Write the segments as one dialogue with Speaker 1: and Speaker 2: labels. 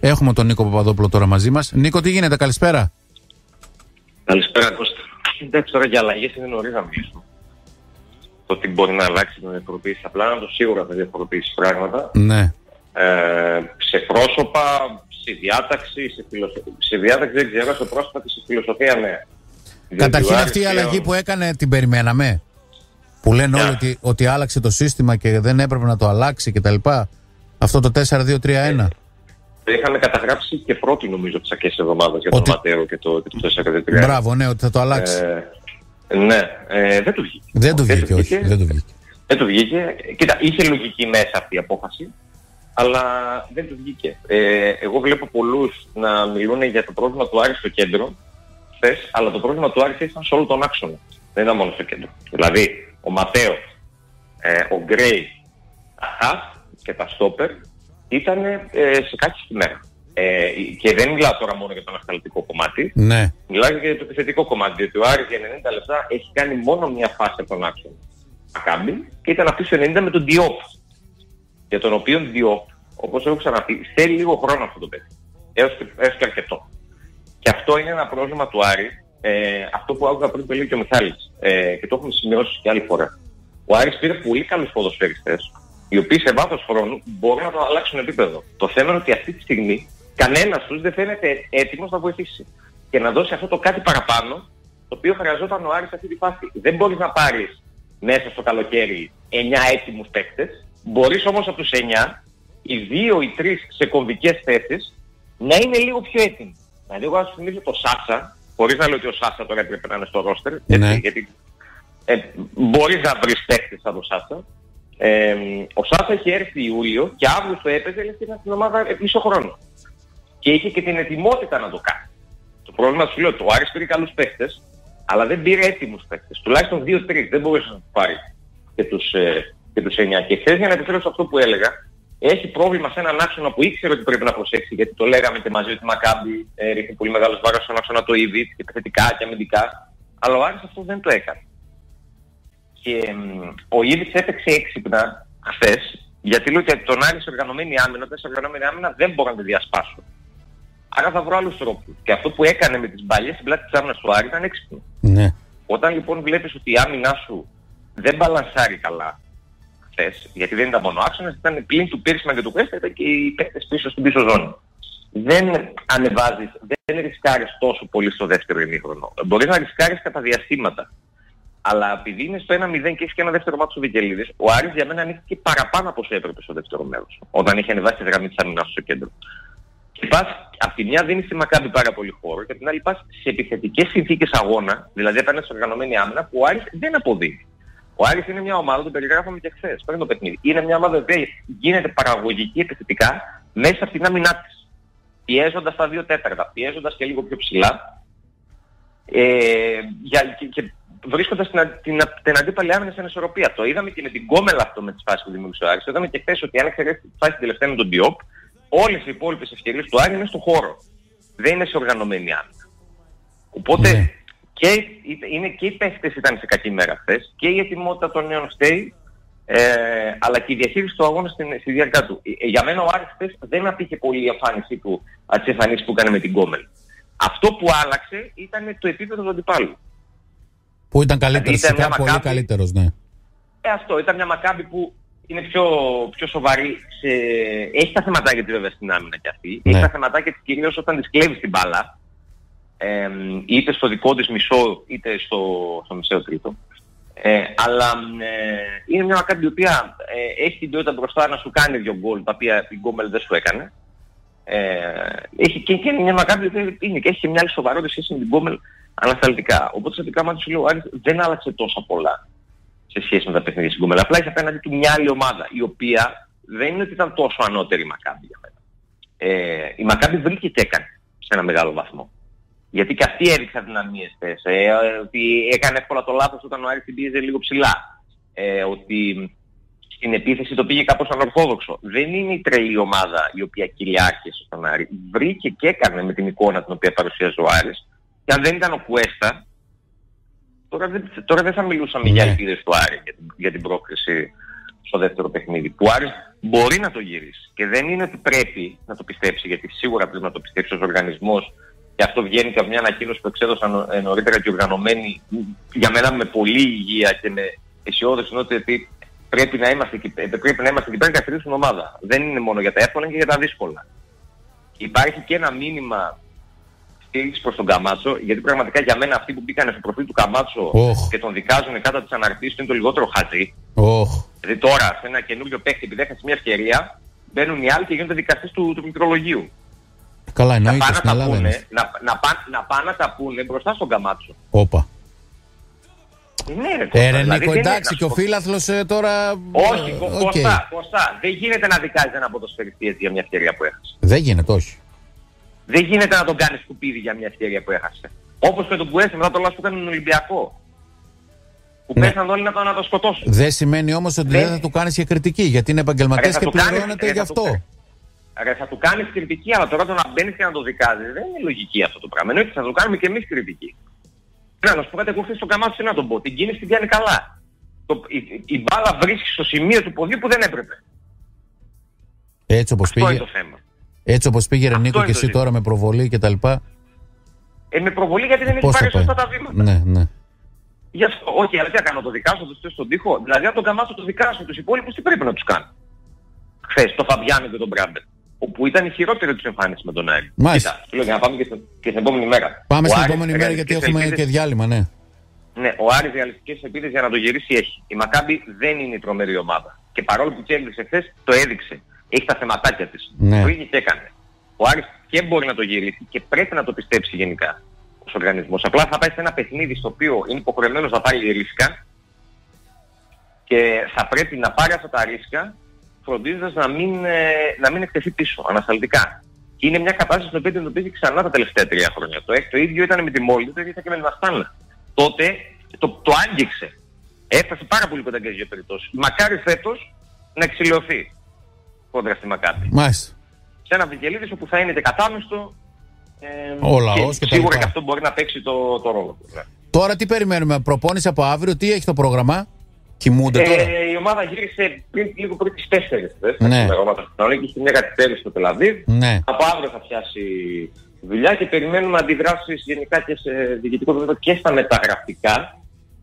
Speaker 1: Έχουμε τον Νίκο Παπαδόπουλο τώρα μαζί μας. Νίκο, τι γίνεται, καλησπέρα.
Speaker 2: Καλησπέρα Κώστα. Εντάξει, τώρα για αλλαγές είναι νωρίς να μιλήσουμε. Το ότι μπορεί να αλλάξει να διαφοροποιήσει απλά, να το σίγουρα θα διαφοροποιήσει πράγματα.
Speaker 1: Ναι.
Speaker 2: Σε πρόσωπα, σε διάταξη, σε διάταξη δεν ξέρω, σε πρόσωπα και σε φιλοσοφία ναι.
Speaker 1: Καταρχήν αυτή η αλλαγή που έκανε την περιμέναμε. Που λένε όλοι ότι άλλαξε το σύστημα και δεν έπρεπε να το αλλάξει κτλ. Αυτό το 4-2-3-1.
Speaker 2: Το είχαμε καταγράψει και πρώτη νομίζω τις αρχές της εβδομάδας για τον Ματέο και το 4-2-3-1.
Speaker 1: Μπράβο, ναι, ότι θα το αλλάξει.
Speaker 2: Ναι, δεν του βγήκε.
Speaker 1: Δεν του βγήκε. Κοίτα, είχε λογική μέσα αυτή η απόφαση, αλλά δεν του βγήκε. Εγώ βλέπω πολλούς να μιλούν για το πρόβλημα του Άρη στο κέντρο, αλλά το πρόβλημα του Άρη ήταν σε όλο τον άξονα. Δεν ήταν μόνο στο κέντρο. Δηλαδή, ο Ματέο, ο Γκρέι, τα χαφ και τα στόπερ ήταν σε κάτι στη μέρα. Και δεν μιλάω τώρα μόνο για το ανασταλτικό κομμάτι. Ναι.
Speaker 2: Μιλάω και για το επιθετικό κομμάτι. Διότι ο Άρης για 90 λεπτά έχει κάνει μόνο μια φάση από τον άξονα. Μακάμπι, και ήταν αυτή στο 90 με τον Διόπ. Για τον οποίο Διόπ, όπως έχω ξαναπεί, θέλει λίγο χρόνο αυτό το παιδί. Έως και αρκετό. Και αυτό είναι ένα πρόβλημα του Άρη. Αυτό που άκουγα πριν που έλεγε και ο Μιχάλης. Και το έχουμε σημειώσει και άλλη φορά. Ο Άρης πήρε πολύ καλούς ποδοσφαιριστές, οι οποίοι σε βάθος χρόνου μπορούν να το αλλάξουν επίπεδο. Το θέμα είναι ότι αυτή τη στιγμή κανένας τους δεν φαίνεται έτοιμος να βοηθήσει και να δώσει αυτό το κάτι παραπάνω, το οποίο χρειαζόταν ο Άρης σε αυτή τη φάση. Δεν μπορείς να πάρεις μέσα στο καλοκαίρι 9 έτοιμους παίκτες, μπορείς όμως από τους 9, οι 2 ή 3 σε κομβικές θέσεις, να είναι λίγο πιο έτοιμοι. Δηλαδή εγώ να σου θυμίσω το Σάσα, χωρίς να λέω ότι ο Σάσα τώρα έπρεπε να είναι στο ρόστερ, γιατί μπορείς να βρεις παίκτες σαν το Σάσα. Ο Σάσα είχε έρθει Ιούλιο και Αύγουστο έπαιζε, έλεγε στην ομάδα μισό χρόνο. Και είχε και την ετοιμότητα να το κάνει. Το πρόβλημα σου λέω, το Άρης πήρε καλούς παίκτες, αλλά δεν πήρε έτοιμους παίκτες. Τουλάχιστον 2-3, δεν μπορούσε να του πάρει και τους 9. Και χθες, για να επιστρέψω σε αυτό που έλεγα, έχει πρόβλημα σε έναν άξονα που ήξερε ότι πρέπει να προσέξει, γιατί το λέγαμε και μαζί ότι η Μακάμπι ρίχνει πολύ μεγάλος βάρος στον άξονα το Ιβιτ, και επιθετικά και αμυντικά, αλλά ο Άρης αυτό δεν το έκανε. Και ο Ιβιτ έπαιξε έξυπνα χθες, γιατί λέω ότι τον Άρη σε οργανωμένη άμυνα, σε οργανωμένη άμυνα δεν μπορώ να τη διασπάσω. Άρα θα βρω άλλους τρόπους. Και αυτό που έκανε με τις μπαλιές στην πλάτη της άμυνας του Άρη ήταν έξυπνο.
Speaker 1: Ναι.
Speaker 2: Όταν λοιπόν βλέπεις ότι η άμυνά σου δεν μπαλανσάρει καλά χθες, γιατί δεν ήταν μόνο άξονας, ήταν πλην του Πίρσμα και του Κουέστα, ήταν και οι παίκτες πίσω στην πίσω ζώνη. Δεν ανεβάζεις, δεν ρισκάρεις τόσο πολύ στο δεύτερο ημίχρονο. Μπορείς να ρισκάρεις κατά διαστήματα. Αλλά επειδή είναι στο 1-0 και έχει και ένα δεύτερο μάτσο Βικελίδης, ο Άρης για μένα ανοίχθηκε παραπάνω από όσο έπρεπε στο δεύτερο μέρος, όταν είχε ανεβάσει τη γραμμή της άμυνας στο κέντρο. Και πας, απ' τη μια δίνεις στη Μακάμπι πάρα πολύ χώρο και απ' την άλλη πας σε επιθετικές συνθήκες αγώνα, δηλαδή απέναντι σε οργανωμένη άμυνα, που ο Άρης δεν αποδίδει. Ο Άρης είναι μια ομάδα, το περιγράφαμε και χθες, πριν το παιχνίδι. Είναι μια ομάδα που γίνεται παραγωγική επιθετικά μέσα από την άμυνά της. Πιέζοντας τα 2/4, πιέζοντας και λίγο πιο ψηλά. Και βρίσκοντας την αντίπαλη άμυνα σε ανισορροπία. Το είδαμε και με την Κόμελα αυτό με τις φάσεις που δημιούργησε ο Άρης. Το είδαμε και χθες ότι αν εξαιρέσει τη φάση τελευταία με τον Διόπ, όλες οι υπόλοιπες ευκαιρίες του Άρη είναι στο χώρο. Δεν είναι σε οργανωμένη άμυνα. Οπότε και οι παίχτες ήταν σε κακή μέρα χθες και η ετοιμότητα των νέων φταίει, αλλά και η διαχείριση του αγώνα στη διάρκεια του. Για μένα ο Άρης χθες δεν απήχε πολύ η εμφάνισή του από τις εμφανίσεις που έκανε με την Κόμελα. Αυτό που άλλαξε ήταν το επίπεδο του αντιπάλου.
Speaker 1: Που ήταν καλύτερος, ήταν πολύ καλύτερος, ναι.
Speaker 2: Αυτό ήταν μια Μακάμπι που είναι πιο σοβαρή. Έχει τα θεματάκια της βέβαια στην άμυνα κι αυτή. Ναι. Έχει τα θεματάκια της κυρίως όταν της κλέβει την μπάλα. Είτε στο δικό της μισό, είτε στο μισό τρίτο. Αλλά είναι μια Μακάμπι η οποία έχει την ποιότητα μπροστά να σου κάνει 2 γκολ, τα οποία η Γκόμελ δεν σου έκανε. Έχει και μια Μακάμπι που είναι και έχει και μια άλλη σοβαρότητα σχέση με την Γκόμελ ανασταλτικά. Οπότε στα δικά μας σου λέω ο Άρης δεν άλλαξε τόσα πολλά σε σχέση με τα παιχνίδια στην Κόμελα. Απλά έχει απέναντι του μια άλλη ομάδα, η οποία δεν είναι ότι ήταν τόσο ανώτερη η Μακάμπι για μένα. Η Μακάμπι βρήκε και έκανε σε ένα μεγάλο βαθμό. Γιατί και αυτή έδειξε αδυναμίες χθες. Ότι έκανε εύκολα το λάθος όταν ο Άρης την πίεζε λίγο ψηλά. Ότι στην επίθεση το πήγε κάπως ανορθόδοξο. Δεν είναι η τρελή ομάδα η οποία κυριάρχησε στον Άρη. Βρήκε και έκανε με την εικόνα την οποία παρουσίαζε ο Άρης. Και αν δεν ήταν ο Κουέστα, τώρα δεν θα μιλούσαμε για ελπίδες του Άρη για την πρόκριση στο δεύτερο παιχνίδι. Που ο Άρης
Speaker 1: μπορεί να το γυρίσει. Και δεν είναι ότι πρέπει να το πιστέψει, γιατί σίγουρα πρέπει να το πιστέψει ως οργανισμός. Και αυτό βγαίνει και από μια ανακοίνωση που εξέδωσαν νωρίτερα και οργανωμένοι, για μένα με πολλή υγεία και με αισιόδοξη, ότι πρέπει να είμαστε εκεί πέρα και στηρίξουν ομάδα. Δεν είναι μόνο για τα εύκολα, είναι και για τα δύσκολα. Υπάρχει και ένα μήνυμα στήριξη προς τον Καμάτσο, γιατί πραγματικά για μένα αυτοί που μπήκαν στο προφίλ του Καμάτσο και τον δικάζουν κάτω τις αναρτήσεις είναι το λιγότερο χαζί. Δηλαδή τώρα σε ένα καινούριο παίκτη, επειδή έχασε μια ευκαιρία, μπαίνουν οι άλλοι και γίνονται δικαστές του πληκτρολογίου.
Speaker 3: Καλά,
Speaker 1: να πάνε να τα πούνε μπροστά στον Καμάτσο.
Speaker 3: Όπα.
Speaker 1: Ναι,
Speaker 3: Νίκο, εντάξει, και ο φίλαθλος τώρα...
Speaker 1: Όχι, Κωστά, δεν γίνεται να δικάζει ένα ποδοσφαιριστή για μια ευκαιρία που έχασε.
Speaker 3: Δεν γίνεται, όχι.
Speaker 1: Δεν γίνεται να τον κάνεις σκουπίδι για μια ευκαιρία που έχασε. Όπως και τον Μπουέση μετά το λάθος που έκανε τον Ολυμπιακό. Που πέσαν όλοι να το σκοτώσουν.
Speaker 3: Δεν σημαίνει όμως ότι δεν θα του κάνεις και κριτική, γιατί είναι επαγγελματές και πληρώνεται γι' αυτό.
Speaker 1: Θα του κάνεις κριτική, αλλά τώρα το να μπαίνεις και να το δικάζεις δεν είναι λογική αυτό το πράγμα. Εννοείται θα το κάνουμε και εμείς κριτική. Να σου πω κάτι, εγώ χθες στον Καμάτσο να τον πω. Την κίνηση την κάνει καλά. Η μπάλα βρίσκει στο σημείο του ποδιού που δεν έπρεπε.
Speaker 3: Έτσι όπως
Speaker 1: αυτό
Speaker 3: πήγε.
Speaker 1: Είναι το θέμα.
Speaker 3: Έτσι όπως πήγε Νίκο και εσύ τώρα με προβολή και τα λοιπά.
Speaker 1: Με προβολή γιατί δεν έχει πάρει σωστά τα βήματα.
Speaker 3: Ναι.
Speaker 1: Γι' αυτό, όχι, αλλά τι θα κάνω, το δικάσω, το στήσω στον τοίχο. Δηλαδή, αν τον Καμάτσο το δικάσω, τους υπόλοιπους τι πρέπει να τους κάνω. Χθες, το Φαμπιάνο και τον Μπράμπερ. Όπου ήταν η χειρότερη τους εμφάνιση με τον Άρη.
Speaker 3: Μάλιστα.
Speaker 1: Κοίτα, για να πάμε και στην επόμενη μέρα.
Speaker 3: Πάμε στην επόμενη μέρα γιατί έχουμε και διάλειμμα, ναι.
Speaker 1: Ναι, ο Άρης ρεαλιστικές ελπίδες για να το γυρίσει έχει. Η Μακάμπι δεν είναι η τρομερή ομάδα. Και παρόλο που κέρδισε χθες, το έδειξε. Έχει τα θεματάκια της.
Speaker 3: Ναι.
Speaker 1: Το είχε και έκανε. Ο Άρης και μπορεί να το γυρίσει και πρέπει να το πιστέψει γενικά ως οργανισμός. Απλά θα πάει σε ένα παιχνίδι στο οποίο είναι υποχρεωμένος να πάρει ρίσκα και θα πρέπει να πάρει αυτά τα ρίσκα φροντίζοντας να μην εκτεθεί πίσω, ανασταλτικά. Και είναι μια κατάσταση στην οποία αντιμετωπίζει ξανά τα τελευταία 3 χρόνια. Το ίδιο ήταν με τη Μόλντα, το ίδιο ήταν και με την Αστάνα. Τότε το άγγιξε. Έφτασε πάρα πολύ κοντά και για περιπτώσεις. Μακάρι φέτος να εξηλαιωθεί κόντρα στη Μακάμπι.
Speaker 3: Μάλιστα.
Speaker 1: Σε ένα Βικελίδης όπου θα είναι και κατάμεστο.
Speaker 3: Ο λαός και τα
Speaker 1: σίγουρα και αυτό μπορεί να παίξει το ρόλο του. Ναι.
Speaker 3: Τώρα τι περιμένουμε, προπόνηση από αύριο, τι έχει το πρόγραμμα? Κοιμούνται τώρα?
Speaker 1: Η ομάδα γύρισε λίγο πριν τις 4.
Speaker 3: Ναι.
Speaker 1: Και είχε μια καθυστέρηση στο Τελαβίβ.
Speaker 3: Ναι.
Speaker 1: Από αύριο θα πιάσει δουλειά και περιμένουμε αντιδράσεις γενικά και σε διοικητικό επίπεδο και στα μεταγραφικά.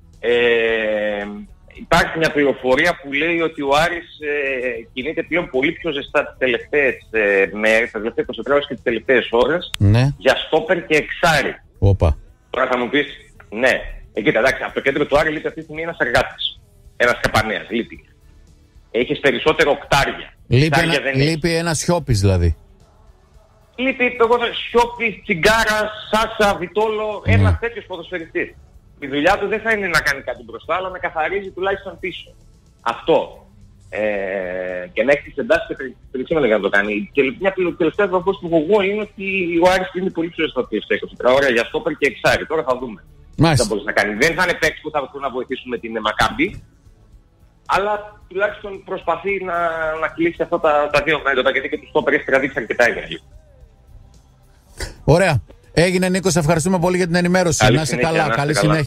Speaker 1: Υπάρχει μια πληροφορία που λέει ότι ο Άρης κινείται πλέον πολύ πιο ζεστά τις τελευταίες μέρες, τα τελευταία 24 ώρες και τις τελευταίες ώρες,
Speaker 3: ναι,
Speaker 1: για στόπερ και εξάρι.
Speaker 3: Όπα.
Speaker 1: Τώρα θα μου πεις, ναι, κοίτα, εντάξει, από το κέντρο του Άρη λείπει αυτή τη στιγμή ένας εργάτης. Ένας Καπανέας, λείπει. Έχεις περισσότερο οκτάρια.
Speaker 3: Λείπει ένας Σιώπης δηλαδή.
Speaker 1: Λείπει Σιώπης, Τσιγκάρα, Σάσα, Βιτόλο, ένας τέτοιος ποδοσφαιριστής. Η δουλειά του δεν θα είναι να κάνει κάτι μπροστά, αλλά να καθαρίζει τουλάχιστον πίσω. Αυτό. Και να έχει τις εντάσεις και περισσότερο για να το κάνει. Και μια τελευταία βαθμός που έχω εγώ είναι ότι ο Άρης είναι πολύ πιο αισθατής στα 24 ώρα για στόπερ και εξάρι. Τώρα θα δούμε.
Speaker 3: Μάλιστα.
Speaker 1: Θα μπορείς να κάνει. Δεν θα είναι παίκτες που θα μπορούν να βοηθήσουν με την Μακάμπι, αλλά τουλάχιστον προσπαθεί να κλείσει αυτά τα δύο μέτωπα, γιατί και τους στόπερ έχει τραβήξει αρκετά ενέργεια.
Speaker 3: Ωραία. Έγινε, Νίκο, σε ευχαριστούμε πολύ για την ενημέρωση. Να είσαι καλά. Καλή συνέχεια.